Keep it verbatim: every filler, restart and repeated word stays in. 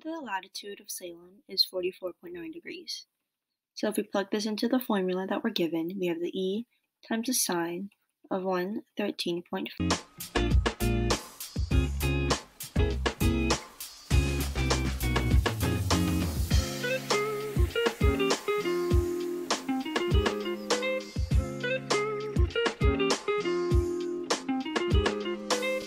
that the latitude of Salem is forty-four point nine degrees. So if we plug this into the formula that we're given, we have the E times the sine of one hundred thirteen point five.